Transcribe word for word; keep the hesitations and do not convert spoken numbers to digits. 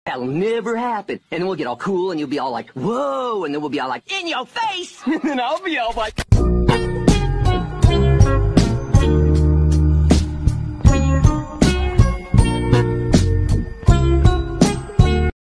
That'll never happen. And then we'll get all cool and you'll be all like, whoa, and then we'll be all like, in your face! And then I'll be all like...